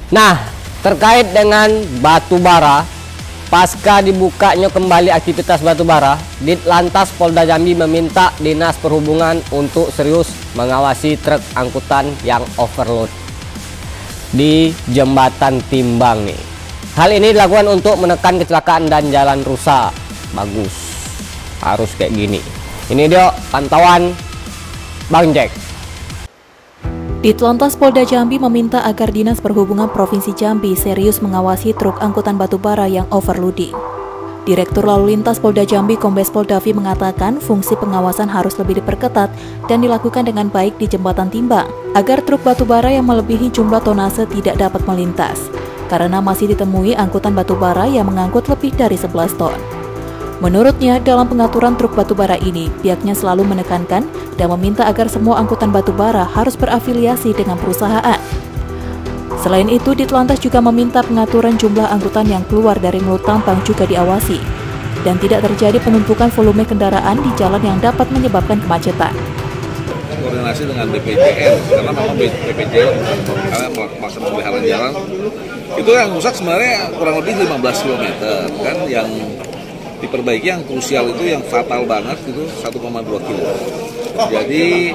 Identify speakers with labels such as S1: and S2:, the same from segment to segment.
S1: Nah, terkait dengan batu bara, pasca dibukanya kembali aktivitas batu bara, Ditlantas Polda Jambi meminta Dinas Perhubungan untuk serius mengawasi truk angkutan yang overload di Jembatan Timbang nih. Hal ini dilakukan untuk menekan kecelakaan dan jalan rusak. Bagus, harus kayak gini. Ini dia pantauan Bang Jack.
S2: Ditlantas Polda Jambi meminta agar Dinas Perhubungan Provinsi Jambi serius mengawasi truk angkutan batu bara yang overloading. Direktur Lalu Lintas Polda Jambi Kombes Pol Davi mengatakan fungsi pengawasan harus lebih diperketat dan dilakukan dengan baik di Jembatan Timbang agar truk batu bara yang melebihi jumlah tonase tidak dapat melintas, karena masih ditemui angkutan batu bara yang mengangkut lebih dari 11 ton. Menurutnya, dalam pengaturan truk batubara ini, pihaknya selalu menekankan dan meminta agar semua angkutan batubara harus berafiliasi dengan perusahaan. Selain itu, Ditlantas juga meminta pengaturan jumlah angkutan yang keluar dari Mulut Tampang juga diawasi, dan tidak terjadi penumpukan volume kendaraan di jalan yang dapat menyebabkan kemacetan.
S3: Koordinasi dengan BPJL, karena memang BPJL karena melaksanakan pemeliharaan jalan, itu yang rusak sebenarnya kurang lebih 15 km, kan yang diperbaiki yang krusial itu yang fatal banget itu 1,2 kilo. Jadi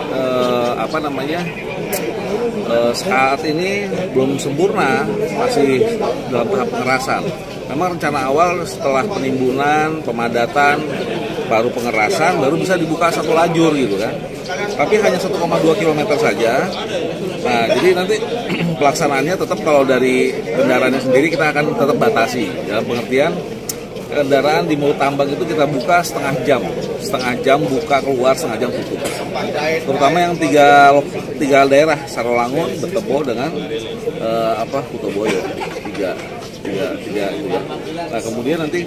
S3: saat ini belum sempurna, masih dalam tahap pengerasan. Memang rencana awal setelah penimbunan, pemadatan, baru pengerasan, baru bisa dibuka satu lajur gitu kan. Tapi hanya 1,2 km saja. Nah, jadi nanti pelaksanaannya tetap kalau dari kendaraannya sendiri kita akan tetap batasi dalam pengertian kendaraan di Mulut Tambang itu kita buka setengah jam buka keluar, setengah jam tutup. Terutama yang tiga daerah Sarolangun, Betebo dengan Kutoboyo, tiga. Nah kemudian nanti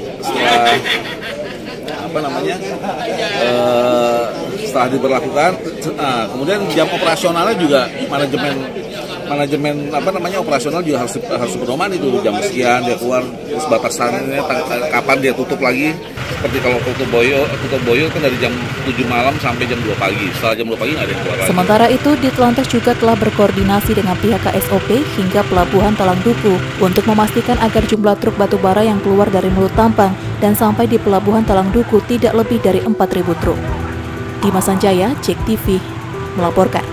S3: setelah diberlakukan, kemudian jam operasionalnya juga manajemen operasional juga harus berdoman itu jam sekian dia keluar, terus batasannya kapan dia tutup lagi. Seperti kalau Kutoboyo kan dari jam 7 malam sampai jam 2 pagi. Setelah jam 2 pagi nggak ada yang keluar lagi.
S2: Sementara itu, Ditlantas juga telah berkoordinasi dengan pihak KSOP hingga Pelabuhan Talang Duku untuk memastikan agar jumlah truk batubara yang keluar dari Mulut Tampang dan sampai di Pelabuhan Talang Duku tidak lebih dari 4.000 truk. Dimas Sanjaya, JEK TV, melaporkan.